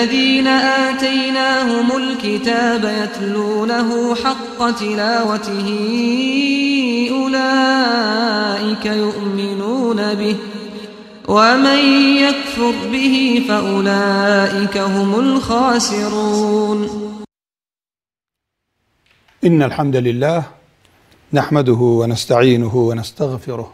الذين آتيناهم الكتاب يتلونه حق تلاوته أولئك يؤمنون به ومن يكفر به فأولئك هم الخاسرون. إن الحمد لله نحمده ونستعينه ونستغفره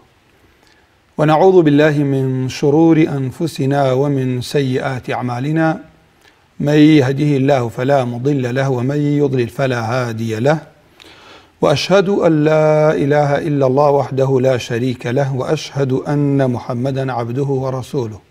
ونعوذ بالله من شرور أنفسنا ومن سيئات أعمالنا، من يهده الله فلا مضل له ومن يضلل فلا هادي له، وأشهد أن لا إله إلا الله وحده لا شريك له، وأشهد أن محمدا عبده ورسوله.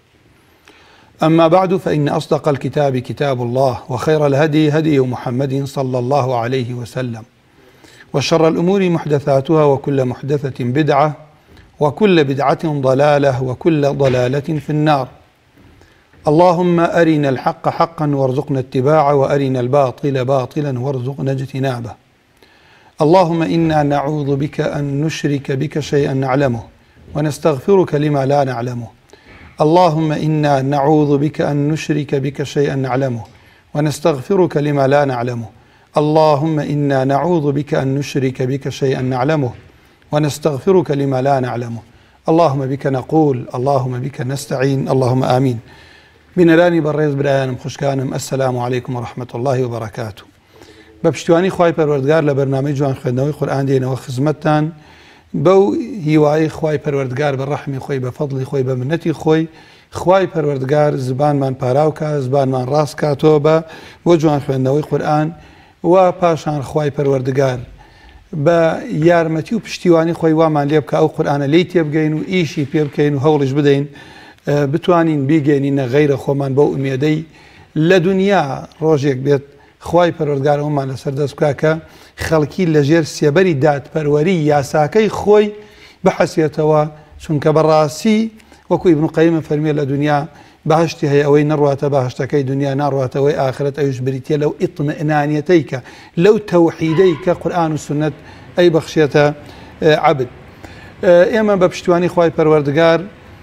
أما بعد، فإن أصدق الكتاب كتاب الله، وخير الهدي هدي محمد صلى الله عليه وسلم، وشر الأمور محدثاتها، وكل محدثة بدعة، وكل بدعة ضلالة، وكل ضلالة في النار. اللهم أرنا الحق حقا وارزقنا اتباعه، وأرنا الباطل باطلا وارزقنا اجتنابه. اللهم إنا نعوذ بك أن نشرك بك شيئا نعلمه ونستغفرك لما لا نعلمه. اللهم إنا نعوذ بك أن نشرك بك شيئا نعلمه ونستغفرك لما لا نعلمه. اللهم إنا نعوذ بك أن نشرك بك شيئا نعلمه ونستغفرك لما لا نعلمه. اللهم بك نقول، اللهم بك نستعين، اللهم آمين. بنراني بريز برایانم خوشکانم، السلام عليكم ورحمة الله وبركاته. بپشتوانی خوای پروردگار لبرنامه جوان خوێندنەوەی قورئان دێنەوە خزمەتتان بەو هیوایی خوای پەروەردگار بە ڕەحمی خۆی، بە فەضڵی خۆی، بە منەتی خۆی، خوای پەروەردگار زبانمان پاراوکە، زبانمان ڕاست کاتەوە بۆ جوان خوێندنەوەی قورئان، و پاشان خوای پەروەردگار بە یارمەتی و پشتیوانی خۆی وامان لێ بکە ئەو قورئانە لی تێبگەین و ئیشی پێ بکەین و هەوڵیش بدەین بتوانین بیگەینینە غەیرە خۆمان بەو ئومێدەی لە دنیا ڕۆژێک بێت خوای پەروەردگار ئەومان لەسەر دەست بکا کە خەڵکی لەژێر سێبەری دادپەروەری یاساکەی خۆی بحەسێتەوە، چونکە بەڕاستی وەکو ئیبن قەییم فەرمێ لە دنیا بەهشتی هەیە، ئەوەی نەڕواتە بەهشتەکەی دنیا، ناڕواتەوەی ئاخرەت، ئەویش بریتە لەو ئیطمئنانیەتەی کە لەو تەوحیدەی کە قورئان و سونەت ئەی بەخشێتە عەبد. ئێمە بە پشتیوانی خوای پەروەردگار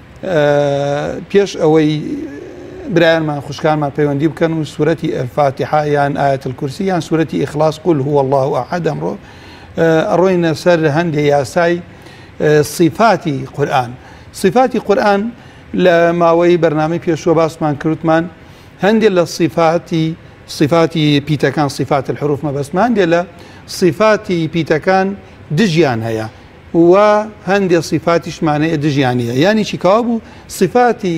پێش ئەوەی برایانمان خوشکانمان پەیوەندی بکەن و سورەتی فاتحە یان ئایەت الکورسی یان سورەتی ئیخلاص قل هو الله ئەحەد ئەمڕۆ ئەڕۆینە سەر هەندێک یاسای صفاتی قورئان. صفاتی قورئان لە ماوەی بەرنامەی پێشوە باسمان کردمان، هەندێک لە صفاتی پیتەکان صفات الحروف مەبەستمان، هەندێک لە صفاتی پیتەکان دژیان هەیە و هەندێک صفاتیشمانەیە دژیانیە. یعنی چی کەوا بوو؟ صفاتی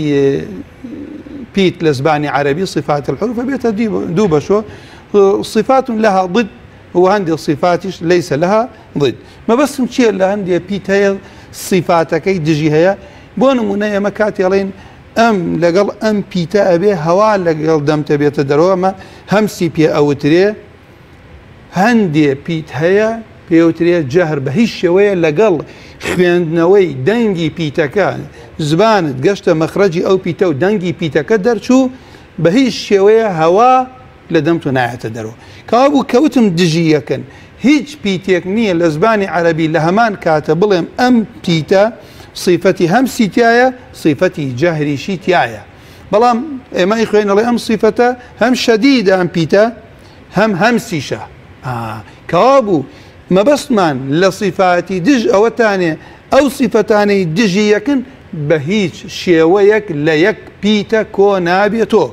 پیت لە زبانی عەرەبی صفات الحروف بێتە دوو بەشۆ، صفات لها ضد وهەندێک صفاتیش ليس لها ضد. مەبەستم چییە؟ لە هەندێک پیت هەیە صفاتەکەی دژی هەیە. بۆ نمونە ئێمە کاتی ئەڵێن ئەم لەگەڵ ئەم پیتە ئەبێ هەوا لەگەڵ دەمتە بێتە دەرەوە، ئەمە هەمسی پێ ئەوترێ. هەندێک پیت هەیە پێوترێ جەهر، بە هیچ شێوەیە لەگەڵ خوێندنەوەی دەنگی پیتەکە زبانت گەشتە مەخرەجی ئەو پیتە و دەنگی پیتەکە دەرچوو، بە هیچ شێوەیە هەوا لە دەمت و نایەتە دەرەوە. کەوا بوو کەوتم دژی یەکەن. هیچ پیتێک نییە لە زبانی عەرەبی لە هەمان کاتە بڵێم ئەم پیتە صفەتی هەمسی تایە، صفەتی جەهریشی تایە. بەڵام ئێمەی خوێنەڵێ ئەم صفەتە هەم شەدیدە، ئەم پیتە هەم هەمسیشە. کەوا بوو مەبەستمان لە صفاتی دژ ئەوەتانێ ئەو صفەتانەی دژی یەکن بە هیچ شێوەیەک لە یەک پیتە کۆ نابێتۆ.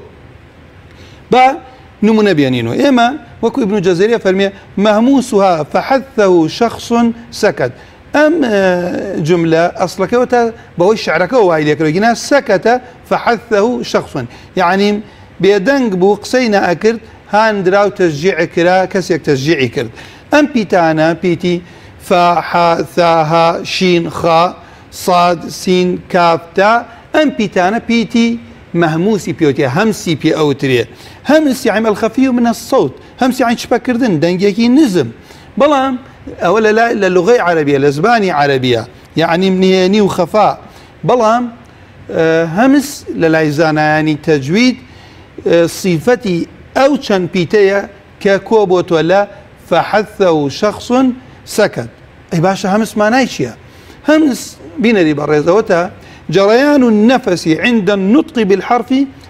با نمونە بێنینەوە. ئێمە وەکو ئیبن جەزەریە فەرمێ مەهموسها فحەثەه شەخص سەکەت. ئەم جملە ئەسڵەکەوە بەوەی شعرەکەەوە وای لێکرێگینا سەکەتە فحەثەه شەخص، یعنی بێدەنگ بوو، قسەی نەئەکرد، هاندراو تەشجیع کرا، کەسێک تەشجیعی کرد. ئەم پیتانە پیتی فا، حا، ثاها، شین، خا، صاد، سین، کاف، تا، ئەم پیتانە پیتی مەهموسی پێوتێ، هەمسی پێ ئەوترێ. هەمس یعنی الخەفی من الصوت، هەمس یعنی چپەکردن، دەنگێکی نزم. بەڵام ئەوە لە لوغەی عەرەبیە، لە زبانی عەرەبیە، یعنی نهێنی و خەفا. بەڵام هەمس لە لای زانایانی تەجوید صفەتی ئەو چەند پیتەیە کە کۆ بۆتۆ لە فحەثەه شەخص سەکەت. ئەی باشە هەمس مانای چییە؟ هەمس بینەری بەڕێزەوەتە جريان النفس عند النطق بالحرف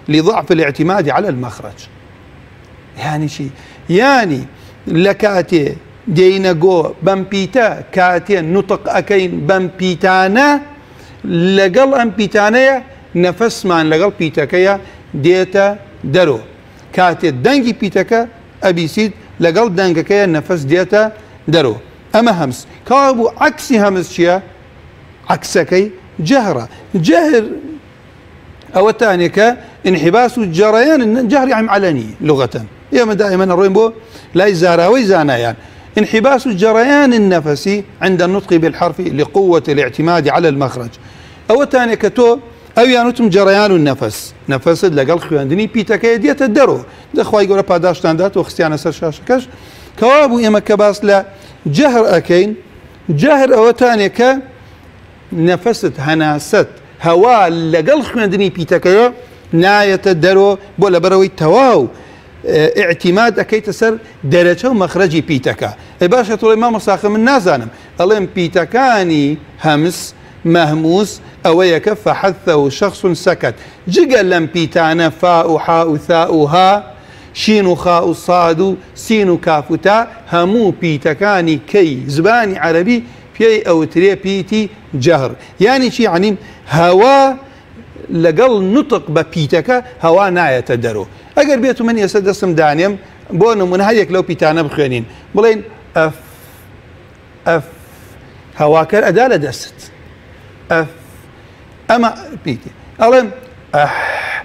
لضعف الاعتماد على المخرج. يعني شي يعني لكاتي دينغو بمبيتا كاتي نطق أكين بمبيتانا لقل أمبيتانيا نفس مان لقل بيتاكيا ديتا درو كاتي دنجي بيتاكا أبيسيد لقل دنجكيا نفس ديتا درو. أما همس كابو عكسي همس شيا عكسكي جهرة جهر أو الثاني كانحباس الجريان الجهر يعني علني لغة يا دائما الرينبو لا يزارا ويزانا يعني انحباس الجريان النفسي عند النطق بالحرف لقوة الاعتماد على المخرج. أو الثاني كتو أو يانوتم جريان النفس نفس لقل خواندني بيتاكي ديت الدرو دخوا يقول باداش تاندات وخستيانا سر شاشكش كوابو يما كباس لا جهر أكين جهر أو ثاني ك نفست هناست هوا لقل خواندني بيتاكي ناية الدرو بولا بروي تواو اعتماد أكيد سر درجة ومخرجي بيتكا باشا طول ما مساخ من نازانم ألم بيتكاني همس مهموس أو يكف حثه شخص سكت جقل لم بيتانا فاء حاء ثاء ها شين خاء صاد سين كاف تاء همو بيتكاني كي زباني عربي في أو تري بيتي جهر يعني شي يعني هوا لقل نطق ببيتكا هوا ناية درو اگر بيتو من يسد اسم دانيم بونو من هيك لو بيتانا بخوانين بلين اف اف هواكر ادالة دست اف اما بيتي الم اح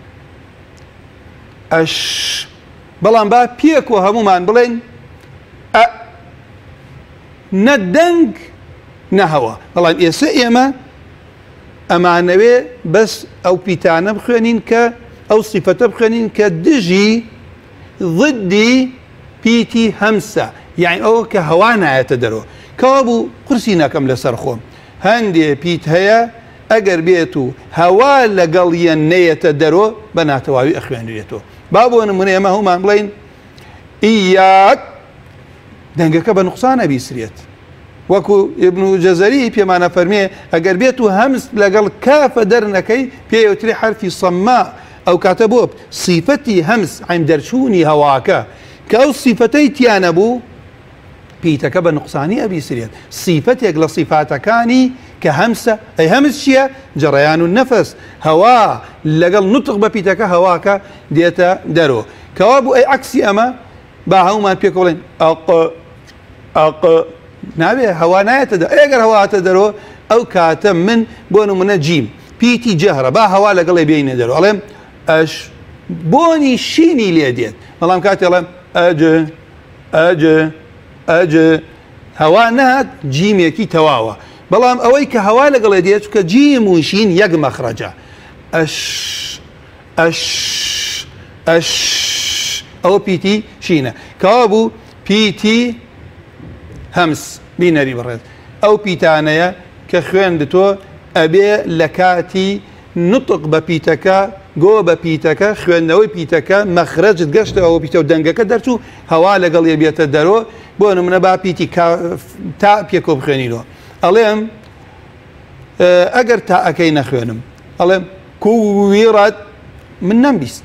اش بلان با بيكو همومان بلين ا ندنج نهوا بلان يسئيما اما نبي بس او بيتانا بخوانين ك أو صفة بخنين كدجي ضدي بيتي همسة يعني أو كهوانا يتدرو كابو قرسينا كم لسرخوم هندي بيت هيا أجر بيتو هوا لقليا نيتدرو بناتواوي أخوانيتو بابو أنا ما هو مانبلين إياك دنجك بنقصان أبي سريت وكو ابن جزري بما نفرميه أجر بيتو همس لقل كاف درنكي بيوتري حرفي صماء أو كاتبوب صفتي همس عم درشوني هواكا كأو صفتي تيانبو بيتك بنقصاني أبي سريت صفتي أقل صفاتكاني كهمسة أي همس شيا جريان النفس هوا لقل نطق ببيتك هواكا ديتا درو كوابو أي عكسي أما باهو ما بيقولين أق نابي هوا نايتدر أقر هوا تدرو أو كاتم من بونو من جيم بيتي جهرة با هوا لقل يبين درو عليهم اش بوني شيني ليديت والله كاتي الله اج هوا نهت جيم يكي تواوا بلام اويك هوا لقل يديت كجيم وشين يق مخرجه اش او بيتي شينه كابو بيتي همس بينري برد او بيتانيا كخويندتو ابي لكاتي نطق ببيتكا جو ببيتكا خوينوي بيتكا مخرج قشت او بيتو دنگك درتو هوا لقل يبيت درو بونو من با بيتي تا بيكو بخوينيلو اليم اگر تا اكينا خوينم اليم كويرت من نمبيست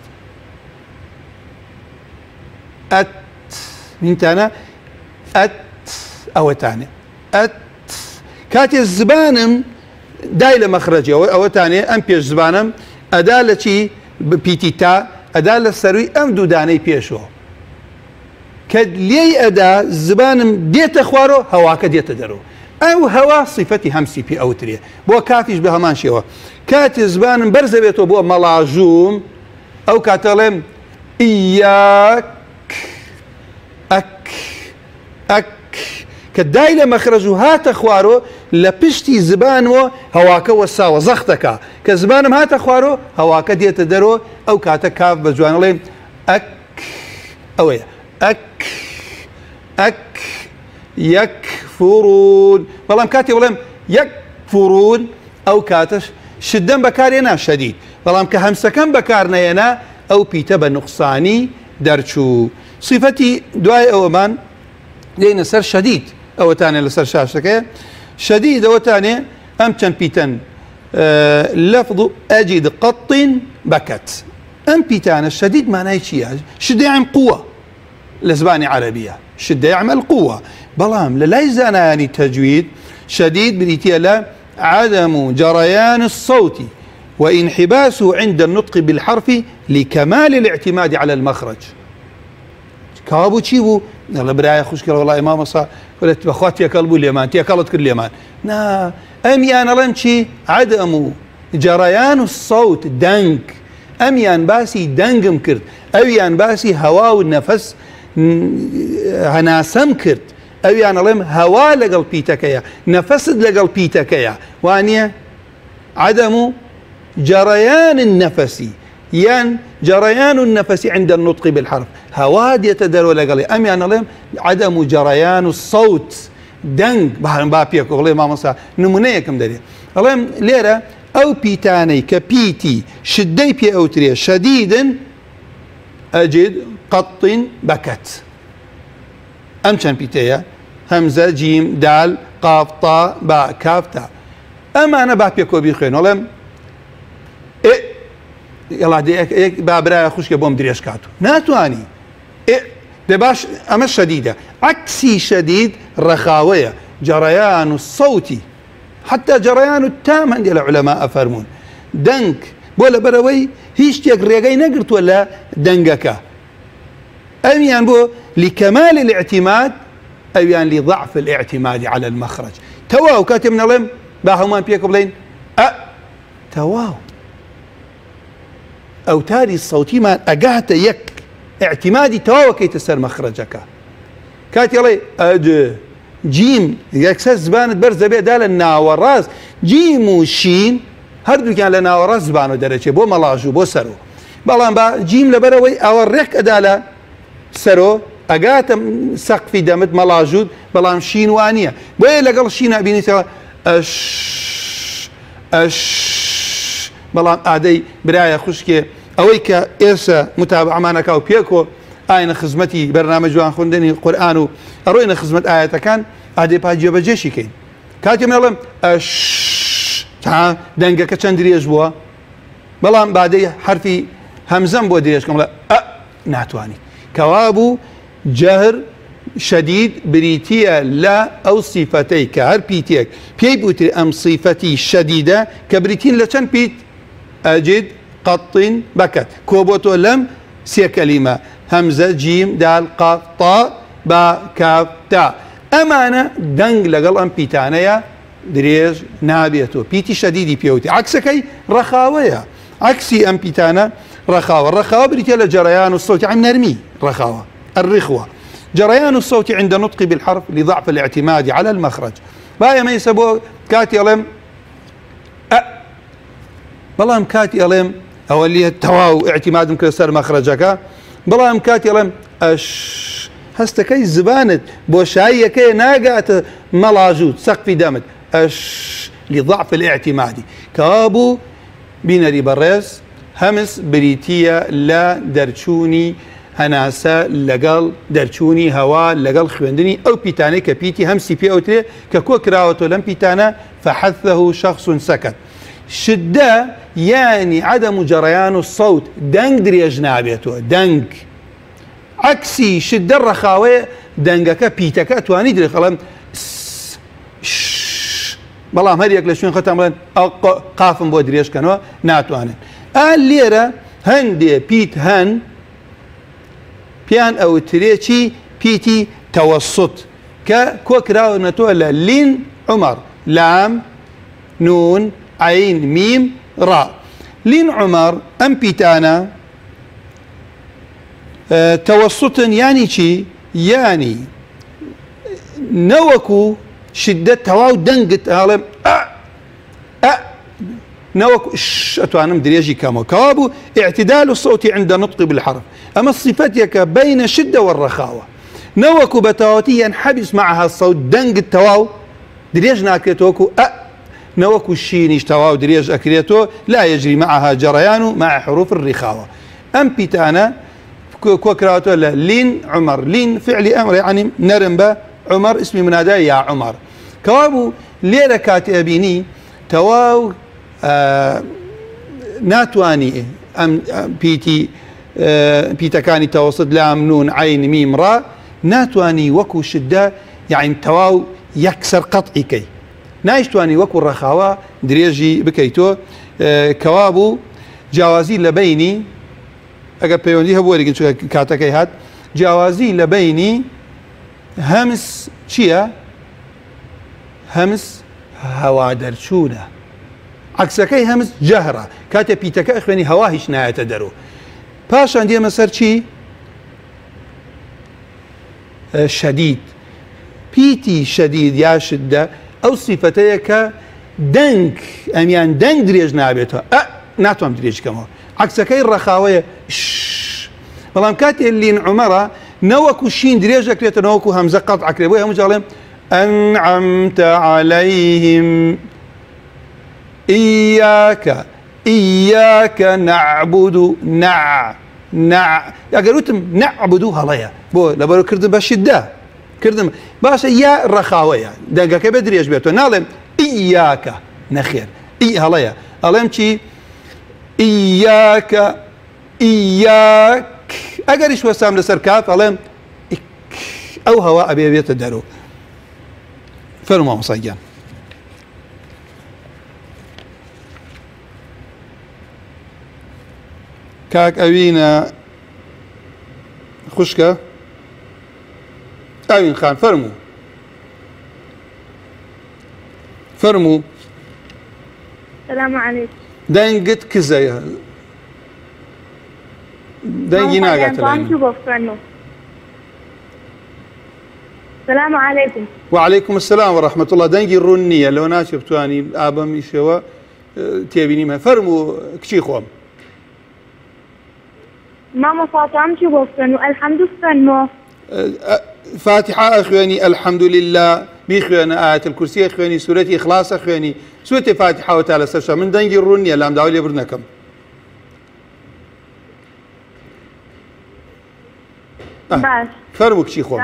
ات من تانا ات او تاني ات كاتي الزبانم دايلة مخرجي او تاني ام بيش زبانم ادالة شي بيتي تا ادالة سروي ام دوداني بيشو كد لي ادا زبانم ديت اخوارو هواك ديت درو او هوا صفتي همسي بي او تريه بو كافيش بهمان شيوا كاتي زبانم برزبيتو بو ملاجوم او كاتلم اياك اك كدايلة مخرجو هات اخوارو لبشتي زبانو هواك وساوة زختك كزبانم هات اخوارو هواك ديت درو او كاتا كاف بجوان لين اك اويا اك يكفرون بلام كاتي ولم يكفرون او كاتش شدن بكارينا شديد بلام كهمسكن بكارنينا او بيتا بنقصاني درشو صفتي دواي اومان لين سر شديد او تاني لسر شاشتك شديد او تاني امتن بيتن لفظ اجد قط بكت ام بيتانا الشديد معناه شيء شدة يعني قوة لزباني عربية شدة يعمل قوة بلام لا زاناني تجويد شديد بريتيا لا عدم جريان الصوت وانحباسه عند النطق بالحرف لكمال الاعتماد على المخرج كابو تشيبو يلا براي خوش والله امام صار قلت بخواتي يكلبوا اليمان تيكلت كل اليمان نا امي انا لمشي عدم جريان الصوت دنك اميان باسي دنقم كرت اويان باسي هوا والنفس هناسم كرت اويان لم هوا لقل بيتكيا نفس لقل بيتكيا وانيا عدم جريان النفس يعني جريان النفس عند النطق بالحرف هواد يتدلو لقلي أمي أنا لهم عدم جريان الصوت دنق بحرم بابيك والله ما مصا نمونيه كم دليل اللهم ليرة أو بيتاني كبيتي شدي بي أوتريا شديدا أجد قط بكت أمشان بيتيا همزة جيم دال قاف طاء باء كاف تاء أما أنا بابيك وبيخين اللهم يلا دي بابرا خوش بوم دريش كاتو ناتواني دباش اما شديده عكسي شديد رخاويه جريان الصوت حتى جريان التام عند العلماء افرمون دنك بولا بروي هيش تيك ريغاي نقرت ولا دنقك اميان بو لكمال الاعتماد اويان لضعف الاعتماد على المخرج تواو كاتب من لم باهمان بيكم لين تواو أوتاري الصوتي ما أجهت يك اعتمادي تواو كي تسر مخرجك كاتي لي أج جيم يكسس زبانة برزة بيه دال الناوراز جيم وشين هردو كان لناوراز زبانو درجة بو ملاجو بو سرو بلان با جيم لبروي أوريك أدالا سرو أجات سقفي دمت ملاجود بلان شين وانية بو لقل شين أبيني سوا بلان عادي برايا خوشكي اويك ايسا متابعة معنا كاو بيكو اين خزمتي برنامج وان خوندني قرآن اروينا خزمة آياتا كان عادي باجي بجيشي كين كاتي من الله دنگا كچن دريج بوا بلان بعدي حرفي همزم بوا دريج كم لا ناتواني كوابو جهر شديد بريتيا لا او صفتي كهر بيتيك بي بوتري ام صفتي شديدة كبريتين لچن بيت أجد قط بكت كوبوتو لم سي كلمة همزة جيم دال قاف طاء با كاف تاء أمانة دنگ لقل أم بيتانيا دريج نابيتو بيتي شديدي بيوتي عكسكي رخاوية عكسي أم بيتانا رخاوة الرخاوة بريتيا لجريان الصوت عن نرمي رخاوة الرخوة جريان الصوت عند نطق بالحرف لضعف الاعتماد على المخرج بايا ما يسبو كاتي ألم بلام كاتي ألم أو اللي التواو اعتماد مكسر مخرجك بلام كاتي ألم هستكي زبانت بوشاية كي ناقات ملاجود سقفي دمت لضعف الاعتمادي كابو بينري بريس همس بريتيا لا درشوني هناسا لقل درشوني هوا لقل خوندني او بيتاني كبيتي همسي بي او تري ككو كراوتو لم بيتانا فحثه شخص سكت شدة يعني عدم جريان الصوت دنق دري اجنابيته دنق عكسي شدة الرخاوة دنقك بيتك اتواني دري خلام بلام هريك لشوين ختم قافم بو دريش كانوا ناتواني الليرة هندي بيت هن بيان او تريتشي بيتي توسط كوكراو نتولا لين عمر لام نون عين ميم راء لين عمر ام بيتانا توسط يعني شي يعني نوكو شدة تواو دنقت هالم نوكو اتوانم دريجي كامو كوابو اعتدال الصوت عند نطق بالحرف اما الصفتيك بين الشدة والرخاوة نوكو بتاوتي ينحبس معها الصوت دنق التواو دريج ناكريتوكو نوكو الشين تواو دريج اكريتو لا يجري معها جريان مع حروف الرخاوة ام بيتانا كوكراتو لين عمر لين فعل امر يعني نرمبا عمر اسمي منادى يا عمر كوابو ليلة كاتبيني تواو ناتواني پیتەکانی تەوەسط لام نون عین میم ڕا ناتوانی وەکو شدە یعنی تەواو یەکسەر قەتعیکەی نایشتوانی وەکو ڕەخاوە درێژی بکەیتۆ کەوا بوو جیاوازی لە بینی ئەگەر پەیوەندی هەبوو وەرگن کاتەکەی هات جیاوازی لە بینی هەمس چییە؟ هەمس هەوا دەرچوونە عکسەکەی هەمس جەهرە کاتێ پیتەکە خوێنی هەوا هیچ نایەتە دەرەوە پاشان دێمە سەر چی؟ شەدید پیتی شەدید یا شدە ئەو سیفەتەیە کە دەنگ ئەمیان دەنگ درێژ نابێتەوە ناتوانم درێژکەمەوە عکسەکەی ڕەخاوەیە بەڵام کاتێ لین عومەرە نەوەکو شین درێژ دەکرێتە نەوەکو هەمزە قەت عکرێ بۆی هەموو جاڵێم أنعمت عليهم إياك نعبد ئەگەر وتم نعبد هەڵەیە بۆ لەبەرەوە کردم بە شدە کردم باشە یا ڕەخاوەیە دەنگەکە بە درێژ بێتەوە ناڵێم ئیاکە نەخێر هەڵەیە ئەڵێم چی ئیاک ئەگەریش وەسام لەسەر کاف ئەڵێم ئەو هەوا ئەبێ بێتە دەرەوە فەرمووە مامۆستاگیان کاک ئەوینە خوشکە ئەوین خان فەرموو السلام عليكم دەنگت کزەیە دەنگی ناگاتە السلام عليكم وعليكم السلام ورحمة الله دەنگی ڕوون نییە لەوە ناچێ بتوانی ئابەمیشەوە تێبینیمە فەرموو کچی خۆم ماما فاطمة شو بوفنو الحمد لله فاتحة أخواني الحمد لله بيخواني آية الكرسي أخواني سورة إخلاص أخواني سورة فاتحة وتعالى سرشا من دنجي الرونية لام داولي برنكم فرموك شيخو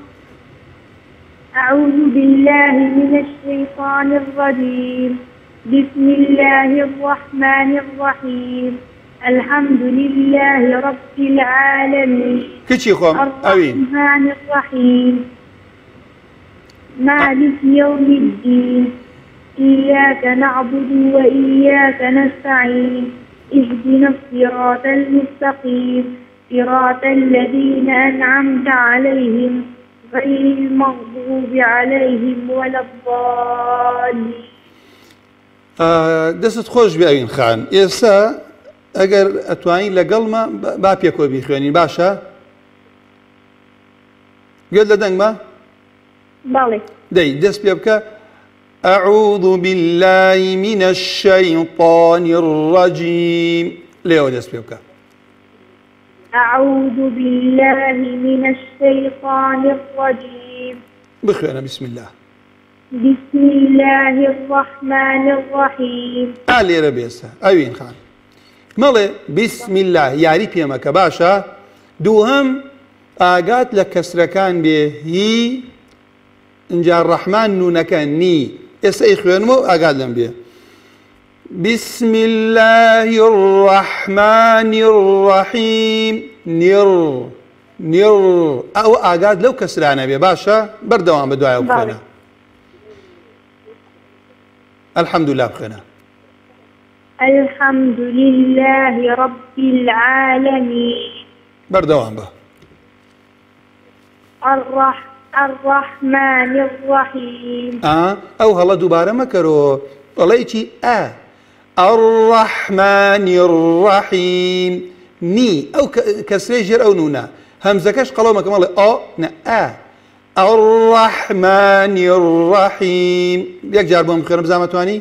أعوذ بالله من الشيطان الرجيم بسم الله الرحمن الرحيم الحمد لله رب العالمين الرحمن الرحيم مالك يوم الدين إياك نعبد وإياك نستعين اهدنا الصراط المستقيم صراط الذين أنعمت عليهم غير المغضوب عليهم ولا الضالين دەست خۆش بێوین خان ئێستا ئەگەر ئەتوانین لەگەڵمە با پێکۆ بیخوێنین باشە؟ گوێت لە دەنگمە؟ بەڵێ دەی دەست پێ بکە أعوذ بالله من الشيطان الرجيم لێوە دەست پێ بکە أعوذ بالله من الشيطان الرجيم بخوێنە بسم الله بسم الله الرحمن الرحيم لێرە بێسە ئەوین خان مەڵێ بسم الله یاری پێمەکە باشە دووهەم ئاگات لە کەسرەکان بێ هی اینجا ڕەحمان نونەکە نی ئێستا ئەی خوێنمەوە ئاگات لەم بێ بسم الله الرحمن الرحيم نر ئەو ئاگات لەو کەسرانە بێ باشە بەردەوام بە دوایە بخوێنە الحمد لله بخوێنە الحمد لله رب العالمين بەردەوام بە الرحمن الرحيم ئەو هەڵە دووبارە مەکەرەوە بەڵێ چی الرحمن الرحيم ني أو كسريجر أو نونا همزكش قلومك مالي الرحمن الرحيم ياك جاربهم خير بزامتواني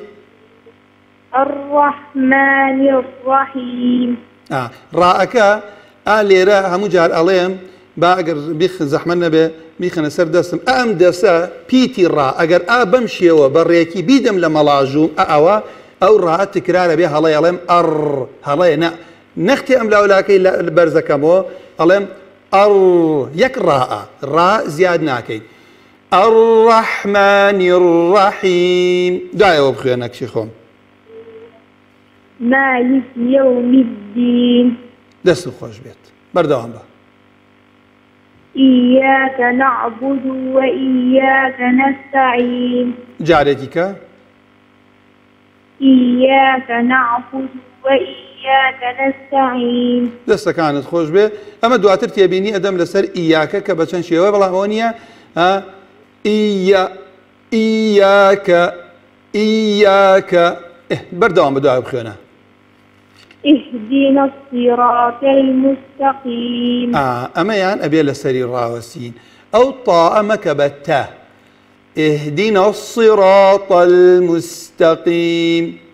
الرحمن الرحيم راءك ليرا همو جار أليم باقر بيخ زحمنا به بيخنا سر دستم دسا بيتي را اگر بمشي وبريكي بيدم لملاجوم أو راء تكرار بها هلا يلم هلا نا نختي لاولاكي برزكمو ألم يك راء زياد ناكي الرحمن الرحيم دعوة بخيانك شيخون مالك يوم الدين دست خوش بيت بردوام بقى. إياك نعبد وإياك نستعين جارتك إياك نعبد وإياك نستعين دست كانت خوش بيت. أما دواتر تيبيني أدم لسر إياك كبتشن شيوه بلا هونيا إياك بردوام بدعاء بخينا. اهدنا الصراط المستقيم أما يعني أبي لسري الراوسين أو طاء مكبتا اهدنا الصراط المستقيم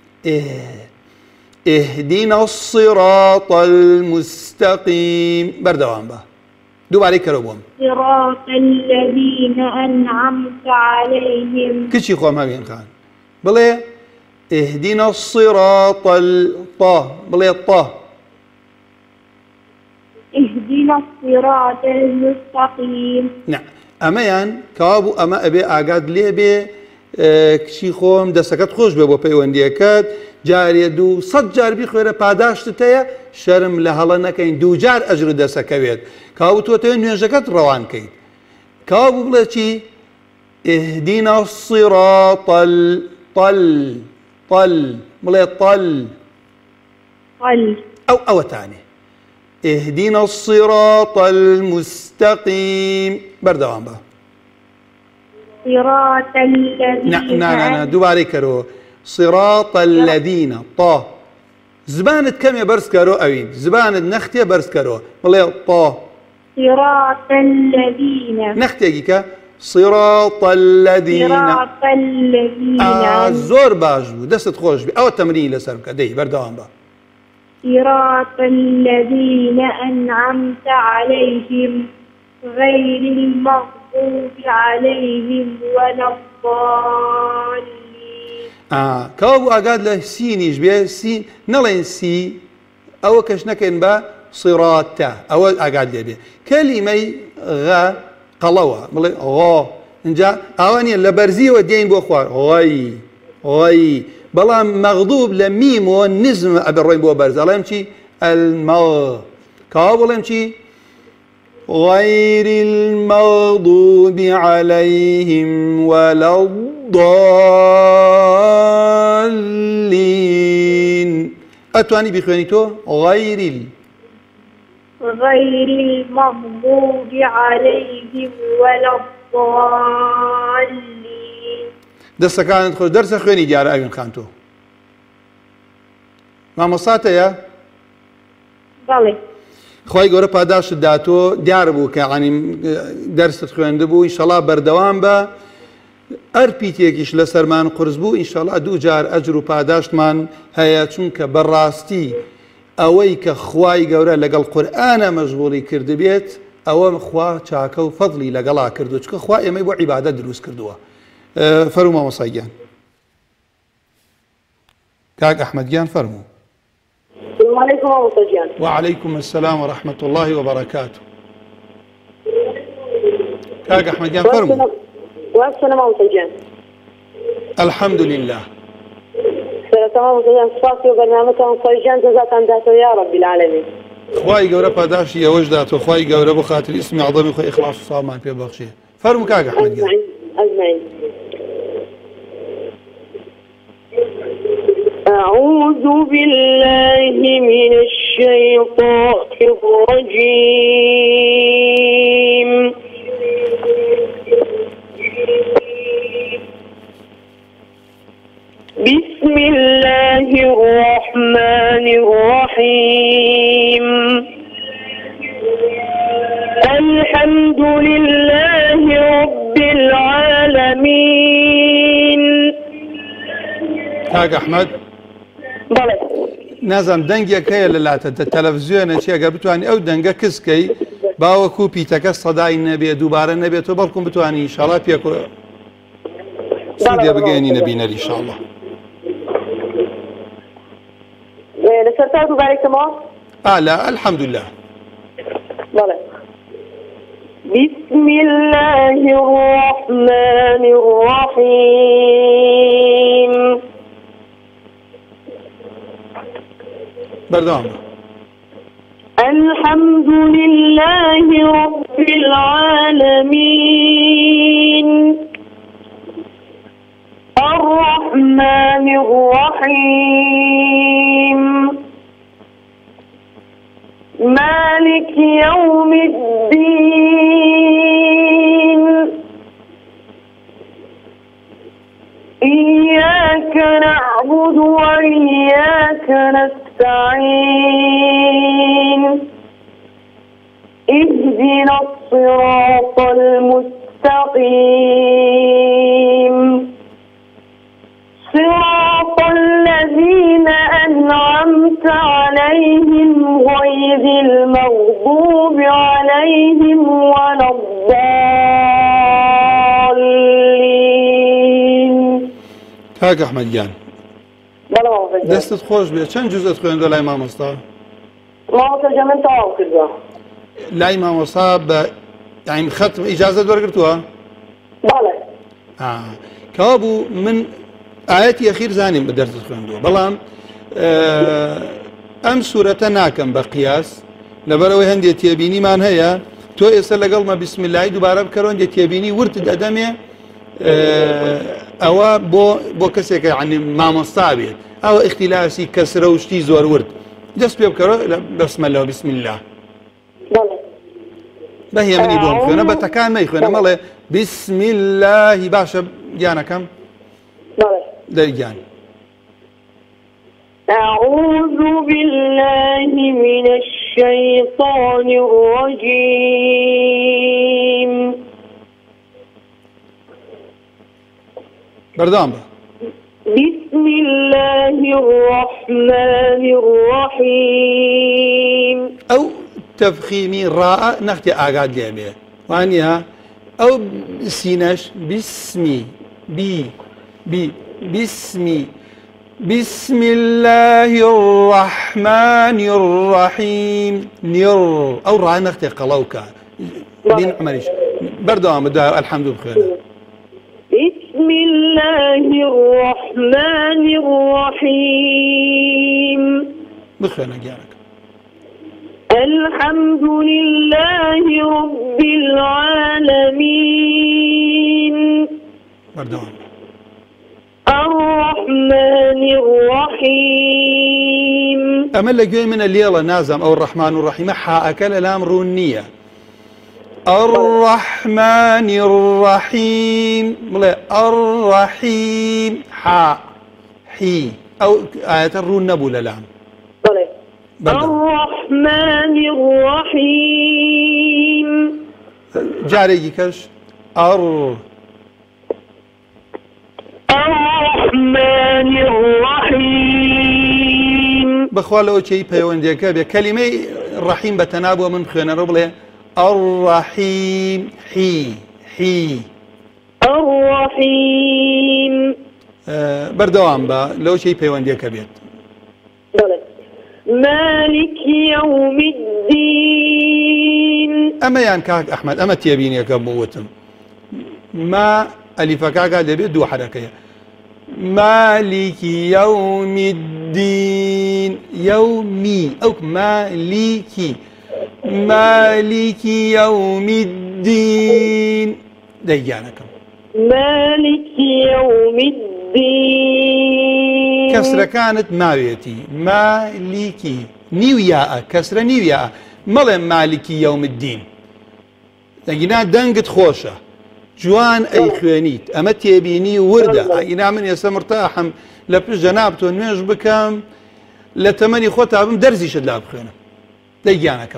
اهدنا الصراط المستقيم بردوام با دوب عليك ربوم صراط الذين أنعمت عليهم كل خوام هاوين خان بلي اهدنا الصراط الطا بلي الطا اهدنا الصراط المستقيم نعم أما يعني كابو أما أبي أقعد لي أبي کشی خۆم دەستەکەت خۆش بێ بۆ پەیوەندیەکەت جارێ دوو سەد جار بیخوێرە پاداشتت هەیە شەرم لە هەڵە نەکەین دوو جار ئەجر دەسەکەوێت کاو تۆتەوێت نوێژەکەت ڕەوانکەیت کاو بوو بڵێ چی اهدینا الصراط طل بڵێ طل ئەو ئەوەتانێ اهدینا الصراط المستقيم بەردەوام بە صراط الذين نا دوباره کرو صراط الذين طا زبانت كم برس كرو اوين زبانت نختي برس كرو والله طا صراط الذين نختي صراط الذين زور باش بو دست خوش بي او تمرين لسر كدي بردوام با صراط الذين أنعمت عليهم غير المغضوب عليهم ولا الضالين كابو أقاد له سينيش بيه سين نلين سي أو كشنكن با صراطة أو أقاد له بيه كلمة غا قلوة بلي غا انجا أواني لبرزي ودين بو أخوار غي بلا مغضوب لميم ونزم أبروين بو برز الله يمشي المغ كابو يمشي غير المغضوب عليهم ولا الضالين أتواني بخوانيتو غير المغضوب عليهم ولا الضالين دستا كانت خوش درس خواني جار أيون خانتو ما مصاته يا بله خواهی گەورە پاداشت داتۆ دیار بوو کە عنی دەرست خوێندە بوو ئینشەڵا بەردەوام بە ئەر پیتێکیش لە سەرمان قرس بوو ئینشەڵا دوو جار ئەجر و پاداشتمان هەیە چونکە بەڕاستی ئەوەی کە خوای گەورە لەگەڵ قورئانە مەشغوڵی کردبێت ئەوە خوا چاکە و فەضلی لەگەڵا کردو چونکە خوا ئێمەی بۆ عیبادەت دروست کردووە فەرموو مامۆستاگیان کاک ئەحمەدگیان فەرموو السلام عليكم ورحمة الله. وعليكم السلام ورحمة الله وبركاته. كاك أحمد جان فرمو. والسلام عليكم. الحمد لله. تمام وسلام صافي وبرنامجكم صيجان جزاك الله يا رب العالمين. خواي جورا باداشي يا وجدات وخواي جورا بخاطر اسمي عظيم وخواي إخلاص وصامان في بخشيه. فرمو كاك أحمد جان. أجمعين. أعوذ بالله من الشيطان الرجيم بسم الله الرحمن الرحيم الحمد لله رب العالمين. كاك أحمد بله نازم دەنگێک هەیە لەلاتە تەلەڤیزیۆنە چێگە بتوانانی ئەو دەنگە کەسکەی باوەکو پیتەکە سەدای نەبێت دووبارە نەبێتەوە بەڵکوم بتوانانی ئینشاڵڵا پێک سوودێ بگەێنی نەبینەر ئینشاڵڵا. لەسەر تا دووبارێکەوە لا الحمد لله. بله بسم الله الرحمن الرحيم بردام. الحمد لله رب العالمين الرحمن الرحيم مالك يوم الدين إياك نعبد وإياك نستعين اهدنا الصراط المستقيم صراط الذين أنعمت عليهم غير المغضوب عليهم ولا الضالين. هاك أحمد جان بلا ما بفجر دستت خوش بيه چند جزء خوين دو لا إمام وسطا؟ ما بفجر من تمام كده لا إمام وسطا يعني ختم إجازة دور قرتوها؟ بلا كابو من آياتي أخير زاني بدرت خوين دو بلام أم سورة ناكم بقياس لبروي هندي تيبيني مان هيا تو إسر لقلما بسم الله دوباره بكرون دي تيبيني ورتد أدمي أو بو كسيك يعني ما مصابيت أو اختلاسي كسر وشتي زور ورد دست بيبكرو بسم الله وبسم الله بلا بهي مني بوم خونا بتكان ما يخونا ماله بسم الله باشا جانا كم بلا ده جان أعوذ بالله من الشيطان الرجيم بردام بسم الله الرحمن الرحيم أو تفخيمي راء نختي أقعد لي بيه وانيها أو سيناش بسمي بسمي بسم الله الرحمن الرحيم نير أو راء نختي قلوكا دين عمريش بردام الحمد لله بسم الله الرحمن الرحيم بخينا جارك الحمد لله رب العالمين بردام الرحمن الرحيم أمل لقي من الليلة نازم أو الرحمن الرحيم حاء أكل الأمر النية الرحمن الرحيم الرحيم حاء حي أو آية الرون نبو للام الرحمن الرحيم جاري كش الرحمن الرحيم بخوال أو شيء بيونديك بكلمة الرحيم بتنابو من خينا ربله الرحيم حي الرحيم بردوام با لو شيء بيونديك بيت مالك يوم الدين أما يعني كاك أحمد أما تيبيني كبوتم ما ألفك قاعد يبي دو حركة مالك يوم الدين يومي أو مالك يوم الدين ديانكم مالك يوم الدين كسرة كانت ماويتي مالكي نيوياء كسرة نيوياء مالي مالكي يوم الدين لقينا دنقت خوشة جوان أي خوانيت أما تيبيني وردة إنا من يسمرتاحم لبش جنابتو نيش بكم لتمني خوتها بم درزي شد لاب خونا ديانكم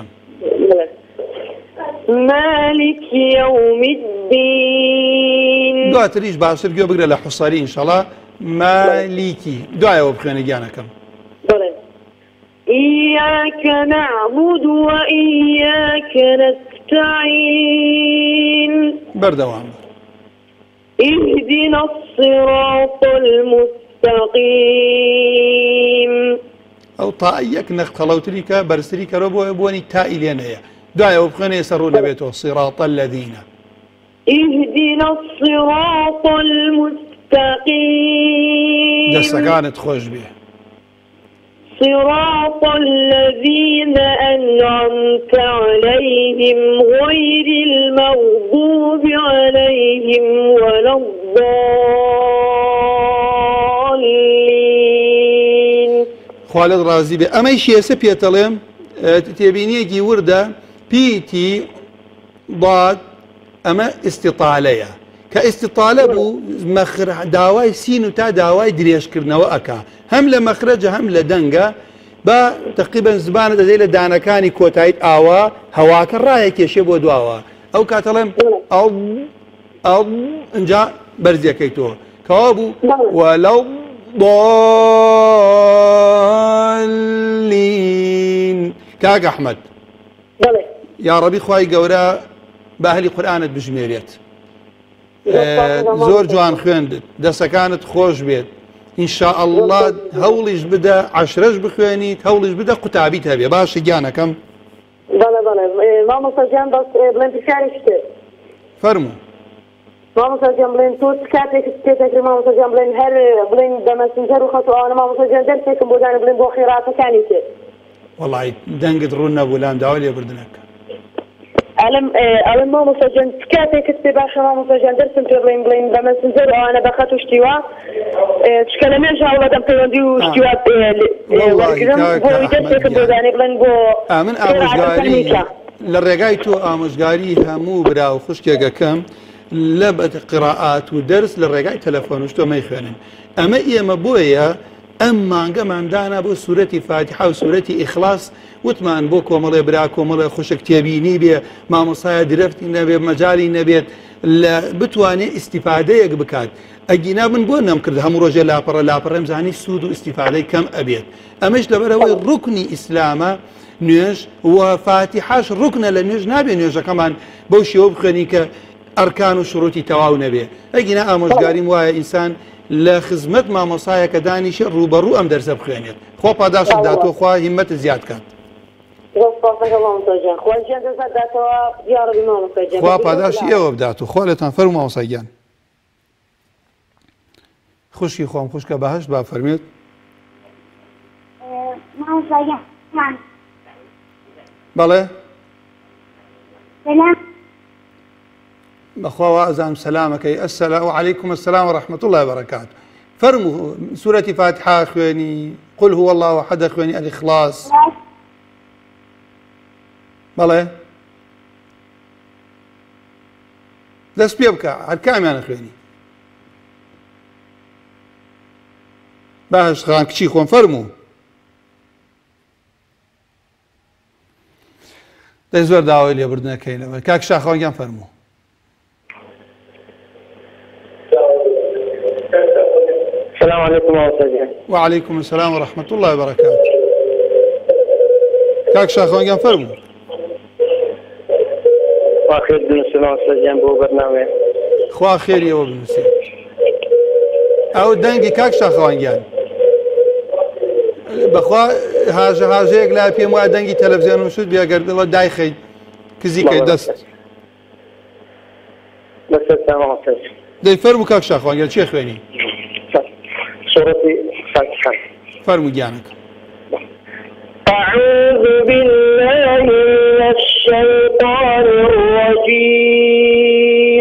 مالك يوم الدين دعاء تريش باشر جو بقرأ لحصاري إن شاء الله مالكي دعاء وبخونا جانكم إياك نعبد وإياك نستعين بردوام اهدنا الصراط المستقيم أو طائيك نختلوتريك برسريك ربو يبوني تائلين هي دعاء وبخونا يسرون بيته صراط الذين اهدنا الصراط المستقيم دسا كانت خوش به صراط الذين أنعمت عليهم غير المغضوب عليهم ولا الضالين. خوالد رازي به أما شيء سبيتلهم تبيني جي ورده بيتي ضاد أما استطالية كاستطالة بو مخرج داواي سين تا داواي دريش كرنا وأكا هم لمخرج هم لدنجا با تقريبا زبانة زي لدانا كاني كوتايت آوا هواك الرايك يشبه دواوا أو كاتلم أو انجا برزيا كيتو كوابو ولو ضالين كاك أحمد يا ربي خواي قورا بأهلي قرآن بجميريت زور جوان خوێندت دەسەکانت خۆش بێت ئینشاء الله هەوڵیش بدە عەشرەش بخوێنیت هەوڵیش بدە قوتابیت هەبێ باشە گیانەکەم مامۆستا گیان بەس بڵێن پرسیارێکی تر فەرموو مامۆستا گیان بڵێن تۆ کاتێک پێدەکرێت مامۆستا گیان بڵێن هەر بڵێن بە مەسنجەر و خەت و ئەوانە مامۆستا گیان دەرسێکم بۆ دانە بڵێن بۆ خێراتەکانی تر وەڵی دەنگت ڕوون نەبوو لام داوای لێبردنەکە ئەڵم مامۆستا گیان کاتێکت پێ باشە مامۆستا گیان دەرسم پێ بڵێن بە مەسنجەر و ئەوانە بە خەت و شتیوە چکە لە مێژ هەوڵەدەم پەیوەندی و شتیوە وەرگرم بۆی دەرسێکم بۆ دانێ بڵێن بۆ من ئامۆژگاری لە ڕێگای تۆ ئامۆژگاری هەموو برا و خوشکێگەکەم لە قراءات و دەرس لە ڕێگای تەلەفۆن و شتۆمەی خوێنن ئەمە ئێمە بۆیە ئەم مانگەماندانا بۆ سوورەتی فاتحە و سوورەتی ئیخلاص وتمان بۆ کۆمەڵێ برا کۆمەڵێ خوشک تێبینی بێ مامۆسایە درەفتی نەبێ مەجای نەبێت لە بتوانێت ئیسیفادەیەک بکات ئەگینا من بۆ نەمکرد هەموو ڕۆژێ لاپەڕەم زانی سوود و ئیسیفادەی کەم ئەبێت ئەمەش لەبەرەوەی ڕوکنی ئیسلامە نوێژ و فاتحەش ڕوکنە لە نوێژ نابێ نوێژەکەمان بەو شێوە بخوێنی کە ئەرکان و شروعی تەواو نەبێ ئەگینا ئامۆژگاریم وایە ئینسان لە خزمەت مامۆسایەکە دانیشە ڕوبەڕوو ئەم دەرسە بخوێنێت خۆ پاداشت داتۆ خوا هیممەت زیاد کات خوا پاداشی ئێوە بدات و خوا لەتان فەرموو مامۆسایگیان خوشکی خۆم خوشکە بەهەشت با فەرمێت بەڵێ بەخوا وازام سەلامەکەی ئەسەلام عەلەیکوم ئەسەلام وەڕەحمەتوڵڵی وبەرەکاتوه فەرموو سوورەتی فاتحە خوێنی قل هو الله ئەحەد خوێنی ئەلئیخلاص بەڵێ دەست پێ بکە هەر کامیانە خوێنی باش خان کچی خۆم فەرموو دەی زۆر داوای لێبردنەکەینەوە کاک شاخەوەنگیان فەرموو السلام عليكم ورحمة الله. وعليكم السلام ورحمة الله وبركاته. كاك شاخوان فرمو. خوا خير بنووسێنەوە سەرجیان بۆ بەرنامەیە. خوا خێریەوە بنووسێ. ئەو دەنگی کاک شاخەوانگیان. بەخوا هاژەیەک لای پێم وایە دەنگی تەلەڤیزیۆن و شت بێگەر دڵە دایخەیت کزیکەی دەست. دەی فەرموو کاک شاخەوانگیان چێ خوێنی؟ سورة الفاتحة. فرموا جانك. أعوذ بالله من الشيطان الرجيم.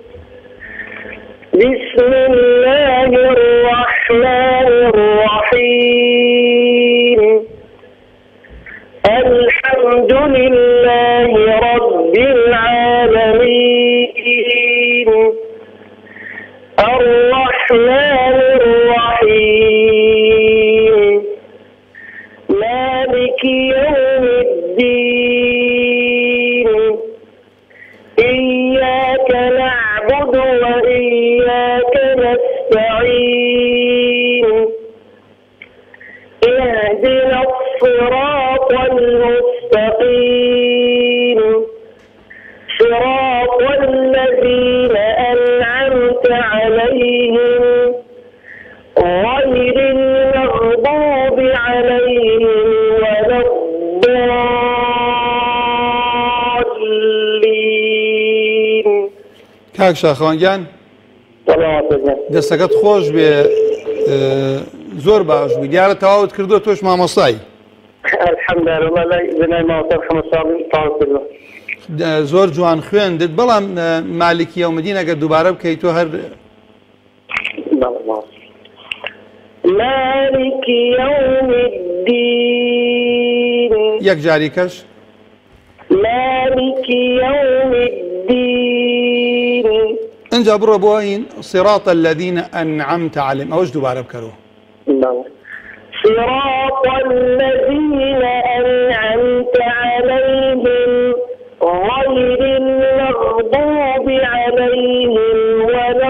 بسم الله الرحمن الرحيم. الحمد لله رب العالمين. الرحمن الرحيم. مالك يوم الدين. إياك نعبد وإياك نستعين. اهدنا الصراط المستقيم. صراط الذين أنعمت عليهم غير المغضوب عليهم ولا الضالين. كاك شاخوانگیان دەستەکەت خۆش بێ زۆر باش بوو دیارە تەواوت کردو تۆش مامۆستایی الحمد لله لا بناي ما وصل 5 ساعات زۆر جوان خوێندت بەڵام مالکی یەومدین ئەگەر دووبارە بکەیت تۆ هەر مالك يوم الدين یەک جاری کەش مالك يوم الدين اینجا بڕۆ بۆ هین صراط الذين أنعمت عليهم ئەوەش دووبارە بکەرەوە صراط الذين أنعمت عليهم غير المغضوب عليهم ولا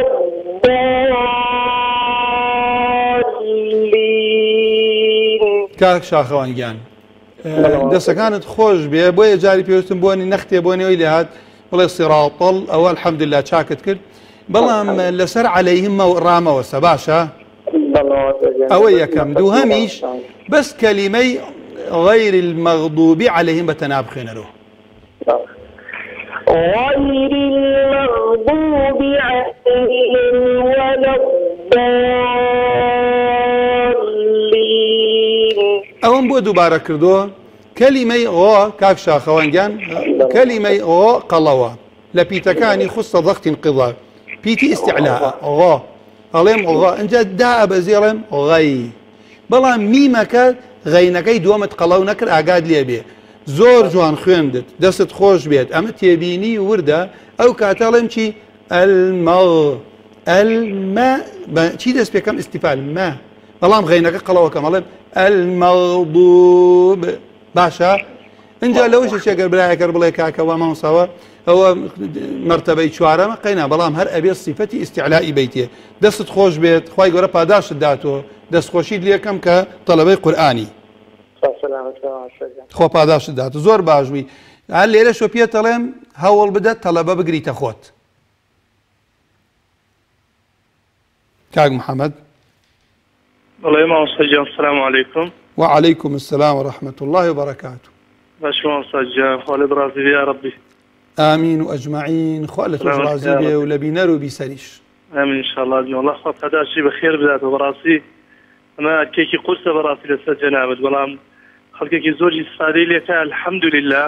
الضالين کاک شاخەوانگیان دەستەکانت خۆش بێ بۆیە جاری پێویستم بۆنی نەختێ بۆنەوەی لێ هات بڵێ سیراطڵ ئەوە الحەمدوللا چاکت کرد بەڵام لەسەر عەلەیهم ڕامەوەسە باشە ئەوە یەکەم دووهەمیش بەس کەلیمەی غەیر المەغضوب عەلەیهم بەتەنیا بخوێنەرەوە غير المغضوب عليهم ولا الضالين ئەوەم بۆ دووبارە کردووە کەلیمەی غۆ کاک شاخەوانگیان کەلیمەی غۆ قەڵەوە لە پیتەکانی خوستە ضەغتی انقضا پیتی ئیستیعلاء غۆ ئەڵێم غۆ ئەنجا دا ئەبەزێڵێم غەی بەڵام میمەکە غەینەکەی دووەمت قەڵەو نەکرد ئاگاد لێ بێ زۆر جوان خوێندت دەستت خۆش بێت ئەمە تێبینی وردە ئەو کاتەڵێم چی ئەلمەغ ئەلمە چی دەست پێکەم ئیستیفال مە بەڵام غەینەکە قەڵەوەکەم ئەڵێم ئەلمەغضوب باشە اینجا لەوەش شێگەر برایەکە بڵێ کاکەوە مامۆستاوە ئەوە مەرتەبەی چوارەمە قەینا بەڵام هەر ئەبێ سیفەتی ئیستیعلائی بیتێ دەستت خۆش بێت خوای گەورە پاداشت داتۆ دەستخۆشیت لێکەم کە تەڵەبەی قورئانی خۆ پاداشت داتۆ زۆر باش بووی هەر لێرە شۆ پێتەڵێم هەوڵ بدە تەڵەبە بگریتە خۆت کاک محەممەد والله ما وصل السلام عليكم وعليكم السلام ورحمة الله وبركاته باش ما وصل خالد رازي يا ربي آمين وأجمعين خالد رازي بي ولبينر وبيسريش آمين إن شاء الله الله خاف هذا شيء بخير بذاته براسي أنا كيكي قرصة براسي لسه جنابت بلام خلقكي زوجي استفادي لك الحمد لله